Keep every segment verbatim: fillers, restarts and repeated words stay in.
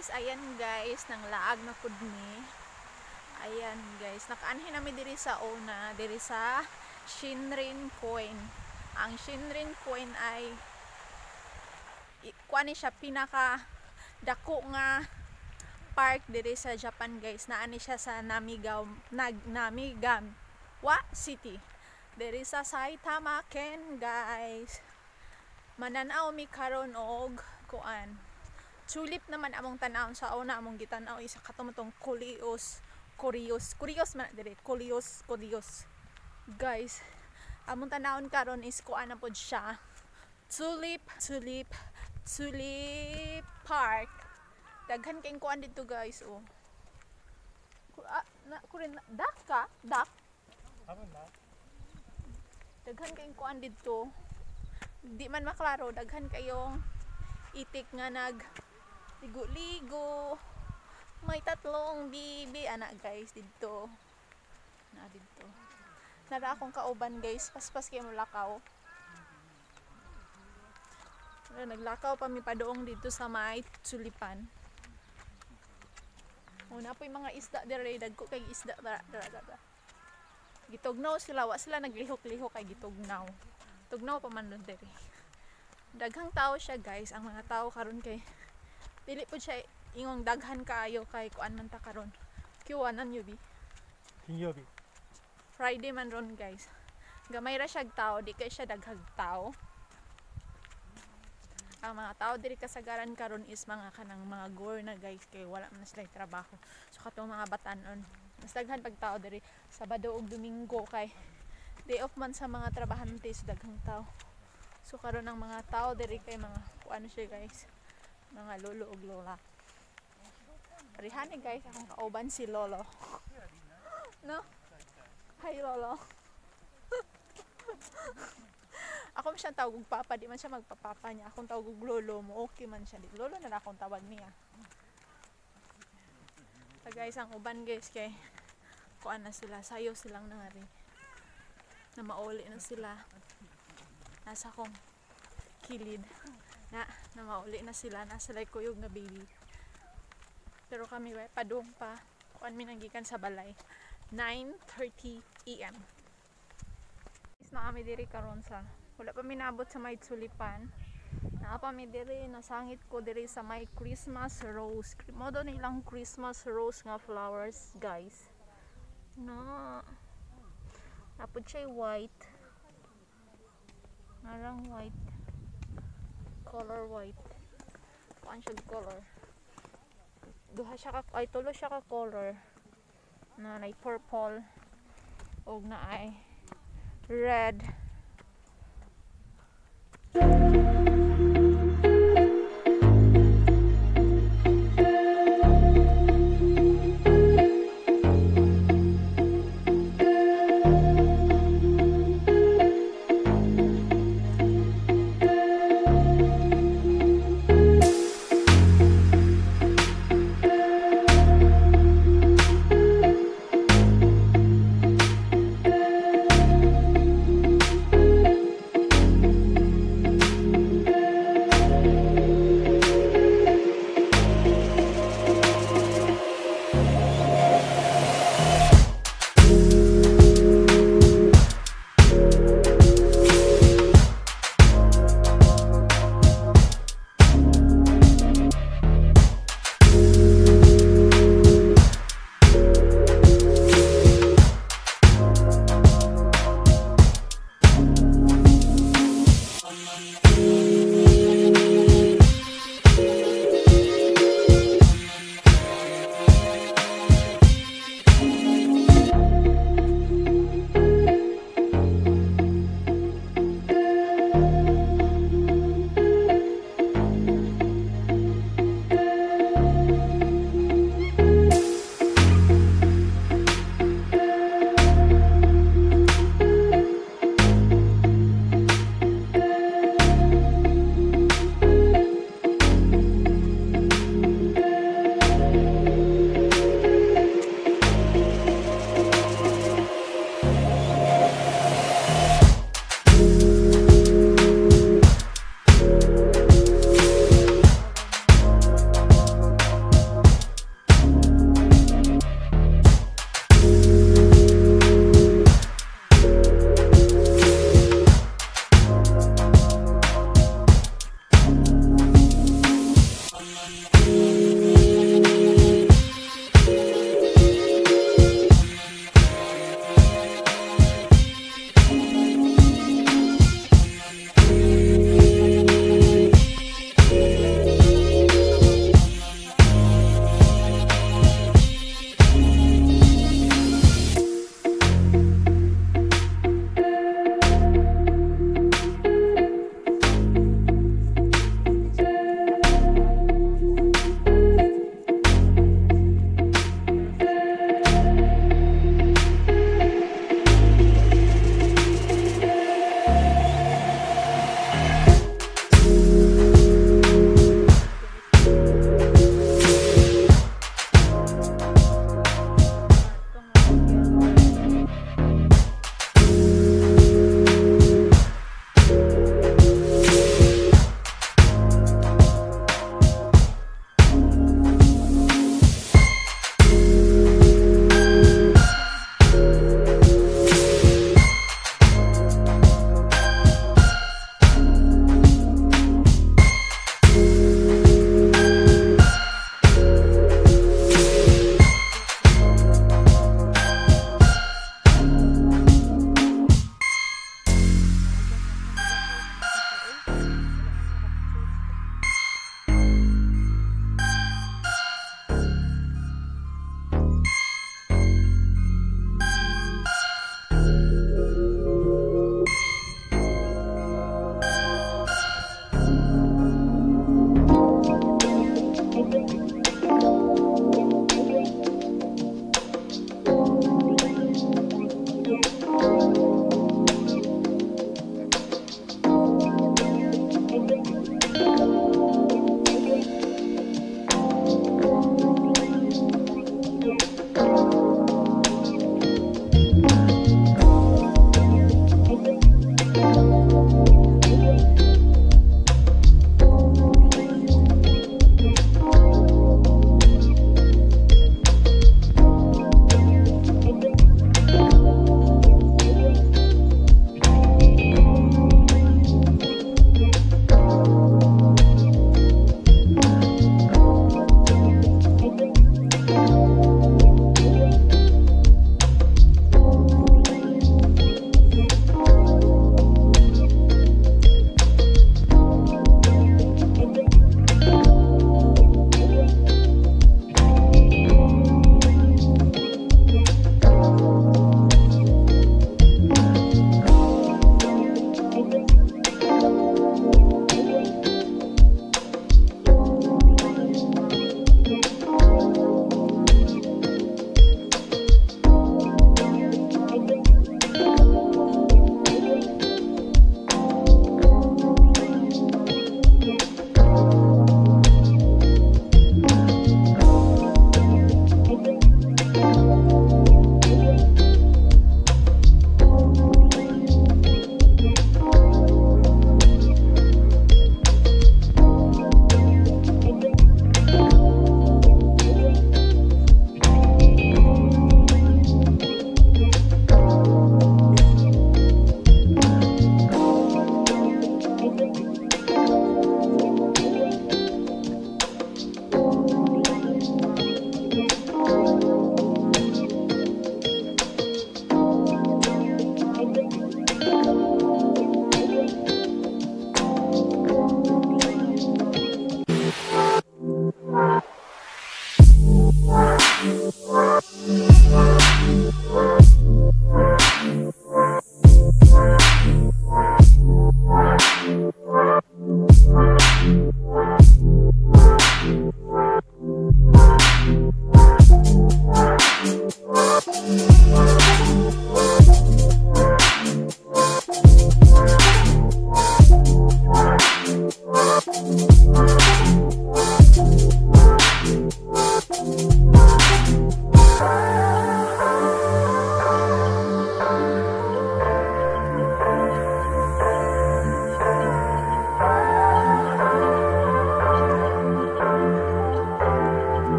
guys, ayan guys, nang laag na pud ni. Ayan guys, nakaanhin namin diri sa una, diri sa Shinrin coin. Ang Shinrin coin ay kuan ni siya pinaka dako nga park diri sa Japan guys. Naani siya sa Namigaw, nag Namigawa City. Diri sa Saitama Ken guys. Mananaw mi karon og kuan. Tulip naman among tan-aw sa una among gitan-aw isa katumutong Kulios, Kurios, Kurios man diri, Kulios, Kurios. Guys, among tan-awon karon is kuan na pod siya. Tulip, Tulip, Tulip Park. Daghan kay kuan dito guys, oh. Ah, na kurin dak ka, dak. Tama na. Daghan kay kuan dito. Di man maklaro, daghan kayong itik nga nag ligo-ligo. May tatlong bibi anak guys dito. Na dito. Nara akong kauban guys, paspas kay mo lakaw. Naglakaw pa mi padoong dito sa may tulipan. Una po yung mga isda dire, dagko kay isda dara dara dara. Gitugnaw sila, wa sila naglihok-lihok kay gitugnaw. Tugnaw pa man doon dire. Daghang tao siya guys, ang mga tao karon kay dili po siya ingong daghan kaayo kay kuan man ta karon. Kiwanan yubi. Kinyobi. Friday man ron guys. Gamay ra siya tao, di kay siya daghag tao. Ang mga tao diri kasagaran karon is mga kanang mga gore na guys kay wala man sila trabaho. So katong mga batanon, mas daghan pag tao diri Sabado ug Domingo kay day off man sa mga trabahante so daghang tao. So karon ang mga tao diri kay mga kuan siya guys, mga lolo ug lola. Parihani guys, akong kauban si lolo. No? Hi lolo. Ako man siya tawag og papa, di man siya magpapapa niya. Akong tawag og lolo mo, okay man siya. Di lolo na akong tawag niya. So guys, ang uban guys kay kuan na sila, sayo silang nangari. Na mauli na sila. Nasa akong kilid. Na, na mauli na sila, nasa like kuyog na baby. Pero kami padung pa, kuan mi nanggikan sa balay. nine thirty a m Na kami diri karon sa wala pa minabot sa may tulipan. Naa pa mi diri nasangit ko diri sa may Christmas rose. Modo nilang Christmas rose nga flowers, guys. Na napod siya white. Narang white. Color white. Kuan siya color. Duha siya ka ay tulo siya ka color. Na nay purple og na ay red.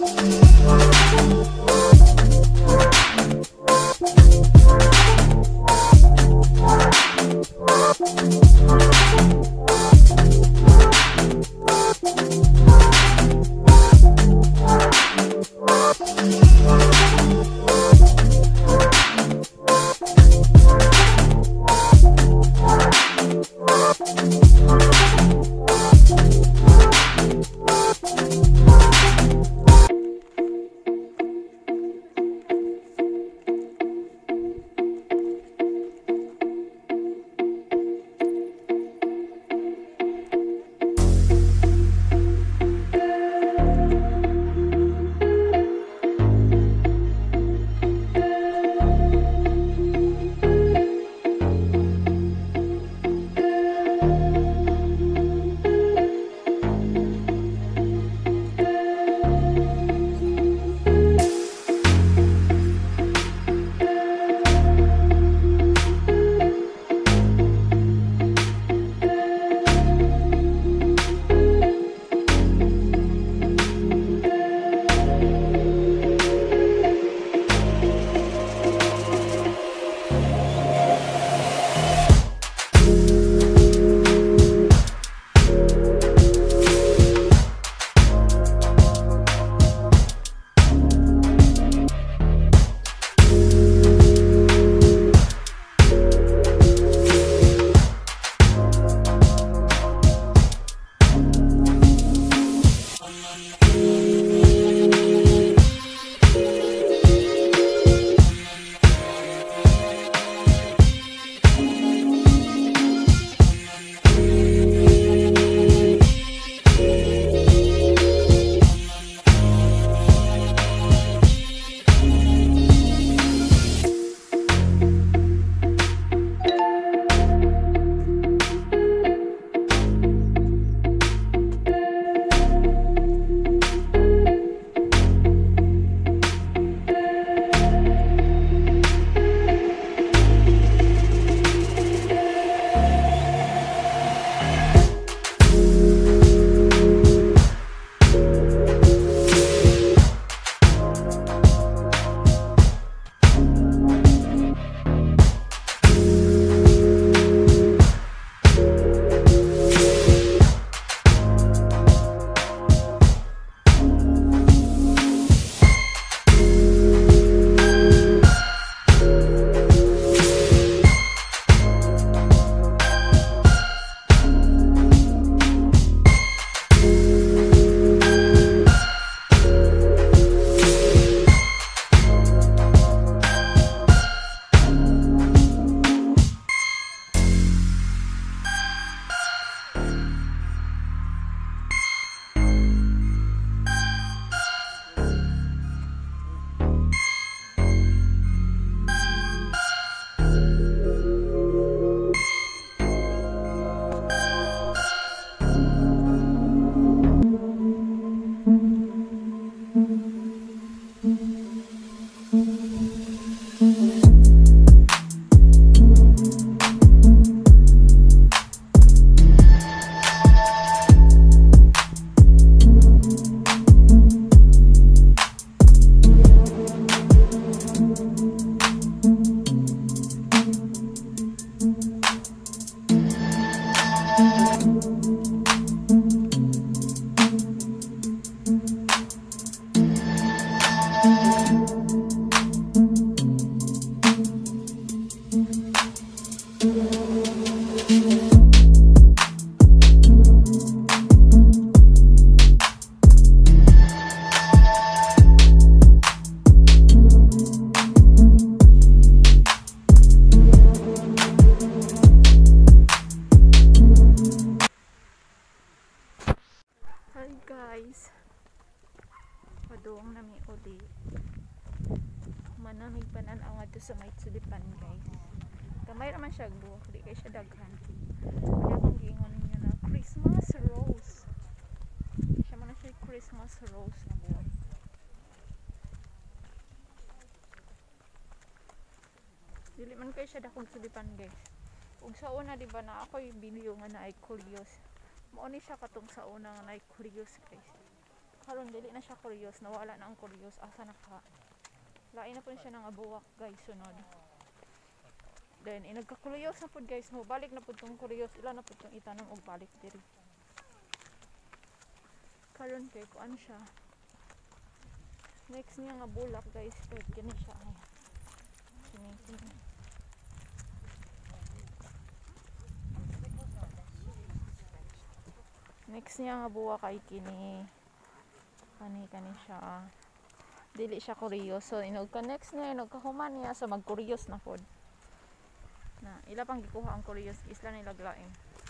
guys, paduong nami uli manamig panan ang ato sa may tulipan guys. Kamay naman siya buhok, di kay siya daghan. Kaya kung giingon ninyo na Christmas rose, siya man na siya Christmas rose na buhok. Dili man kay siya dakong tulipan guys. Ug sa una di ba na ako'y video nga na ay curious. Mao ni siya katong sa una nga na ay curious guys. karon dili na siya curious, nawala na ang curious. Asa na ka? Lain na po siya ng abuwak guys, sunod. Then, eh, nagka-curious na po guys, mo balik na po itong curious, ilan na po itong itanong og balik diri. Karon kay kuan siya. Next niya nga bulak guys, kay kini siya ay. Kini kini. Next niya nga buwa kay kini. Kani kani siya. Dili siya curious, so inog ka next niya, inog kahuman niya, so mag-curious na pod. Na ila pang gikuha ang curious, isla nila glaing.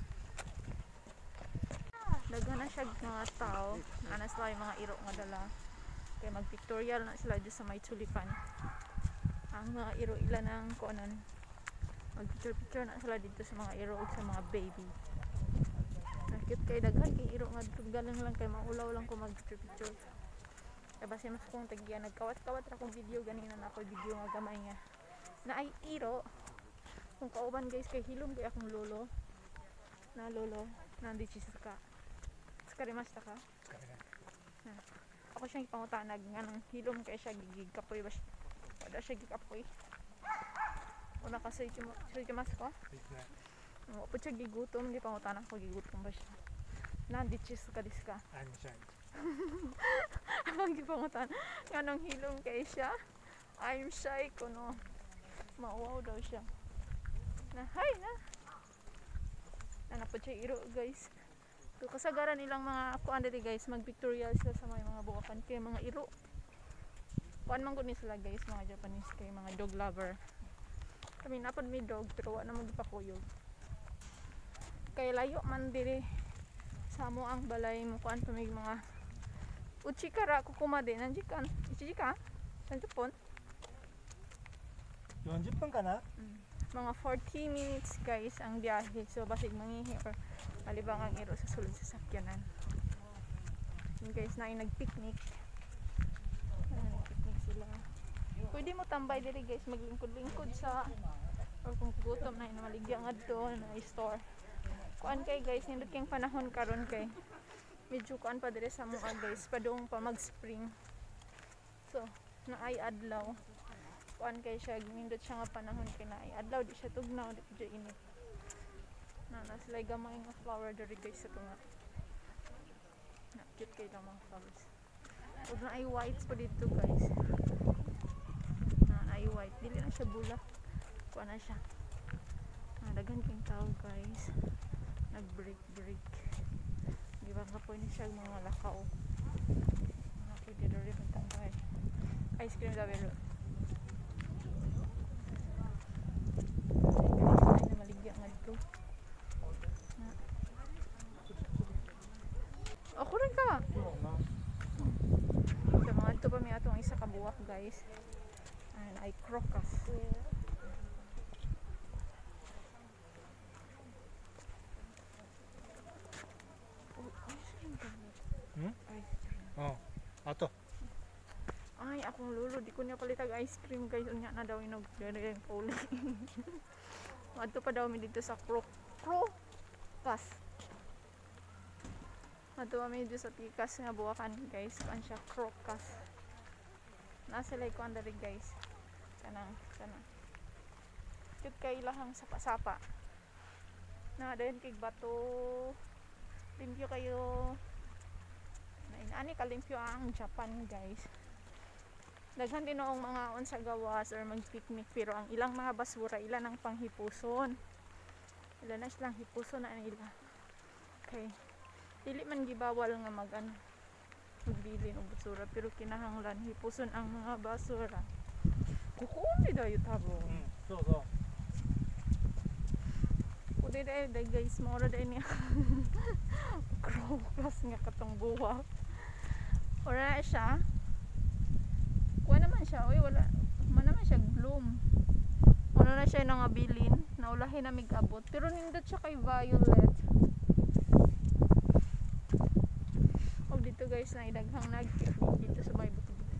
Daghan na siya mga tao, ana sila yung mga iro nga dala. Kay mag-pictorial na sila dito sa may tulipan. Ang mga iro ila nang kuanon. Mag-picture-picture na sila dito sa mga iro ug sa mga baby. Nakit kay daghan kay iro nga galang lang kay maulaw lang ko mag-picture-picture. Kay base mas kung tagya nagkawat-kawat ra kong video ganina na ako video nga gamay nga. Na ay iro. Kung kauban guys kay hilom kay akong lolo. Na lolo, nandi ka. Skarimasta ka? Na. Ako siyang ipangutanag nga nang hilom kay siya gigig kapoy ba siya? Wala siya gikapoy. Una kasi mas ko? Mo po siya gigutom, di pangutanag ko gigutom ba siya? Nandi ka diska. I'm shy. Ang gipangutan nga nang hilom kay siya. I'm shy ko no. Mauwaw daw siya. Na hi na. Nanapod siya iro guys. So, kasagaran nilang mga kuan diri guys, mag-pictorial sila sa mga mga buwakan kay mga iro. Kuan man gud ni sila guys, mga Japanese kay mga dog lover. Kami napod mi dog pero wa na mo gipakuyog. Kay layo man diri sa mo ang balay mo kuan pa may mga uchikara kukumade nanjikan. Ichijika? San Japon? forty 분かな? Mm. Mga forty minutes guys ang biyahe. So basig mangihi or malibang ang iro sa sulod sa sakyanan. Yun guys, na ay nag-picnic. Ano, nag-picnic sila. Pwede mo tambay diri guys, maglingkod-lingkod sa or kung gutom na maligya nga doon na store. Kuan kay guys, nindot kayong panahon karon kay medyo kuan pa diri sa mga guys, padung pa mag-spring. So, na ay adlaw. Kuan kay siya, nindot siya nga panahon kay na ay adlaw, di siya tugnaw, di siya init. Na na sila gamay nga flower diri guys sa tunga. Na cute kay lang mga flowers. Ug na ay whites pa dito guys. Na na ay white, dili na siya bulak. Kuan na siya. Na daghan kay tao guys. Nag-break break. Di ba ka po ni siya mga lakaw. Na pwede diri pang tambay. Ice cream daw pero. Ay na maligya nga dito. Ako rin ka. So, mga ito pa may atong isa kabuwak guys. And ay crocus. Hmm? Oh, ato. Ay, akong lolo, di ko niya palitag ice cream guys. Unya na daw inog dere yung puli. Adto pa daw mi dito sa croc crocus. Adto pa mi dito sa pikas nga buwakan guys. Kuan siya crocus. Nasa lay kuan dere guys. Kanang kanang. Cute kay ilahang sapa-sapa. Na dayon kay bato. Limpyo kayo. Ani kalimpyo ang Japan guys. Daghan din noong mga on sa gawas or mag-picnic pero ang ilang mga basura ilan ang panghipuson. Ilan na silang hipuson na nila. Okay. Dili man gibawal nga mag ano, magbilin og basura pero kinahanglan hipuson ang mga basura. Kukundi daw tabo. Hmm, so so. Kundi daw guys, mora daw niya. Crocus nga katong buwa. Ora siya. Kuha naman siya. Uy, wala. Man naman siya bloom. Ano na siya nang abilin. Naulahin na mig-abot. Pero nindot siya kay violet. O dito guys, na idaghang nag dito sa may buti-buti.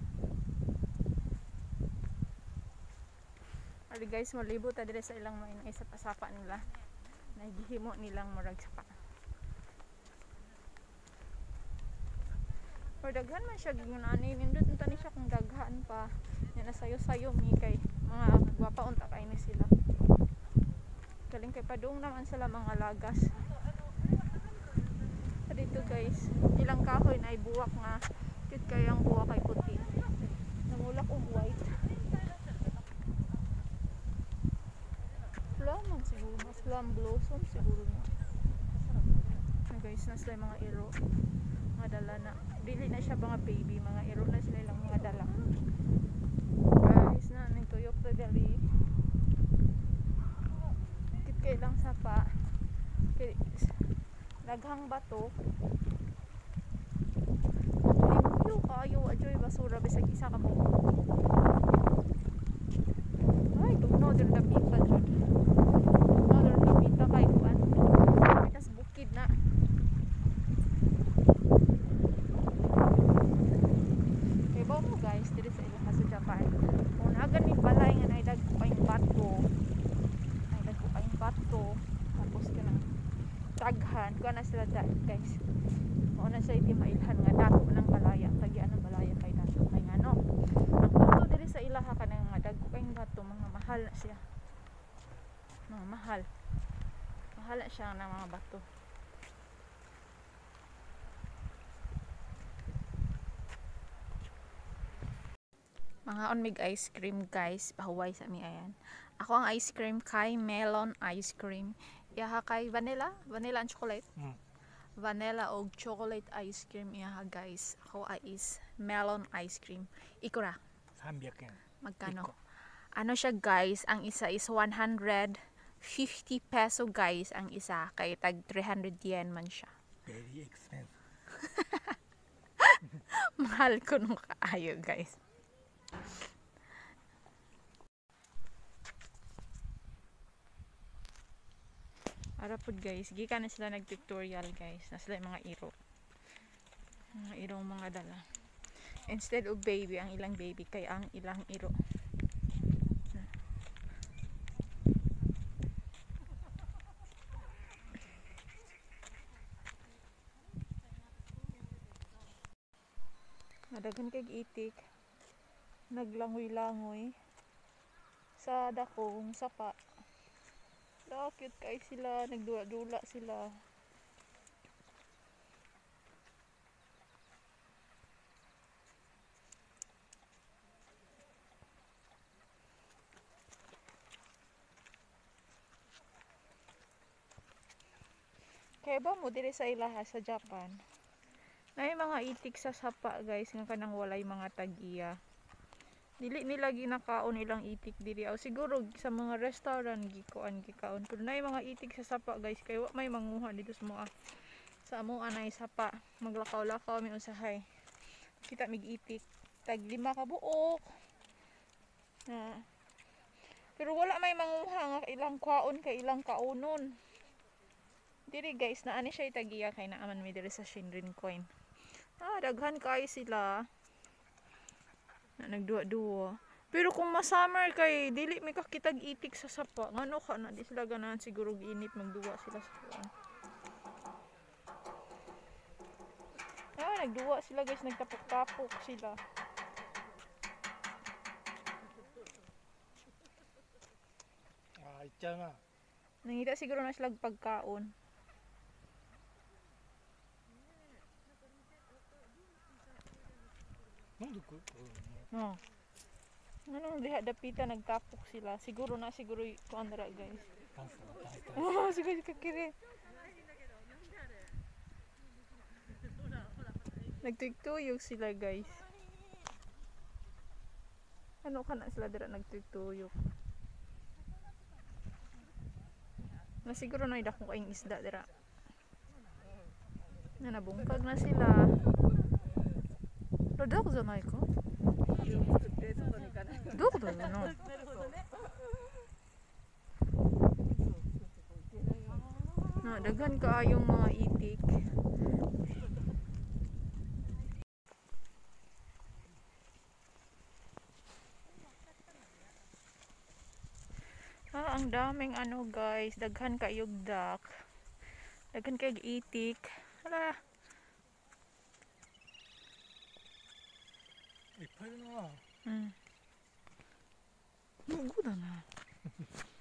Ali guys, malibot ta dire sa ilang mga isa pasapa nila. Nagihimo nilang murag sapa. Or daghan man siya ginani nindot unta ni siya kung daghan pa. Yan na sayo-sayo mi kay mga gwapa unta kay ni sila. Galing kay padung naman sila mga lagas. Dito guys, ilang kahoy na ibuwak nga. Cute kay ang buwak kay puti. Namulak og white. Lamang siguro, mas lam blossom siguro na. Na guys, na sila mga iro. Mga dala na. Dili na siya mga baby, mga iro na sila lang mga dala. Guys, na ning tuyok to dali. Cute kay lang sapa. Kay daghang bato. Limpyo kayo adyoy basura bisag isa ka mo. Ay, tugnaw din dapita jud. Tugnaw din dapita kay kuan. Pitas bukid na. Kay ba mo guys, diri sa ilaha sa Japan. Kung nagan ni balay nga nay dagko kayong bato. Nay dagko kayong bato. Tapos kana daghan ko na sila da, guys. Mao na siya iti mailhan nga dato ng balaya, tagyan ng balaya kay dato kay ngano. Ang bato diri sa ilaha kanang mga dagko kayong bato, mga mahal na siya. Mga mahal. Mahal na siya ng mga bato. Mga onmig ice cream guys, pahuway sa mi ayan. Ako ang ice cream kay melon ice cream. Iyaha kay vanilla, vanilla and chocolate. Mm. Vanilla o chocolate ice cream iyaha guys. Ako ay is melon ice cream. Ikura. 삼백 엔. Magkano? Ano siya guys? Ang isa is one hundred fifty peso guys. Ang isa kay tag three hundred yen man siya. Very expensive. Mahal ko nung kaayo guys. Para po guys, gikan na sila nag-tutorial guys. Na sila yung mga iro. Mga irong mga dala. Instead of baby, ang ilang baby kay ang ilang iro. Nadagan kay itik. Naglangoy-langoy sa dakong sapa. Oh, cute kay sila, nagdula-dula sila. Kaya ba mo diri sa ilaha sa Japan? Nay mga itik sa sapa guys nga kanang walay mga tag-iya. Dili nila ginakaon ilang itik diri aw siguro sa mga restaurant gikuan gikaon pero nay mga itik sa sapa guys kay wa may manguha dito sa mga sa amo anay sapa maglakaw-lakaw mi usahay kita mig itik tag lima ka buok na pero wala may manguha nga ilang kwaon kay ilang kaunon diri guys na ani siya tagiya kay naaman mi diri sa Shinrin coin ah daghan kay sila na nagduwa-duwa. Pero kung ma-summer kay dili mi kakitag itik sa sapa, ngano ka na di sila ganahan siguro giinit magduwa sila sa kuan. Ah, nagduwa sila guys, nagtapok-tapok sila. 아, 있잖아. Nangita siguro na sila pagkaon. 너도 그, 그, No. Ano diha dapita nagtapok sila. Siguro na siguro kuan dira guys. dancer, dancer. Oh, siguro kakire. Nagtuyok sila guys. Ano ka na sila dira nagtuyok. Na siguro na ida kung kaing isda dira. Na nabungkag na sila. Rodok zanay ko. Dok do no. Na daghan kaayong mga itik. Ah, ang daming ano guys, daghan kaayog duck. Daghan kay itik. Hala. いっぱいいるな。 うん無語だな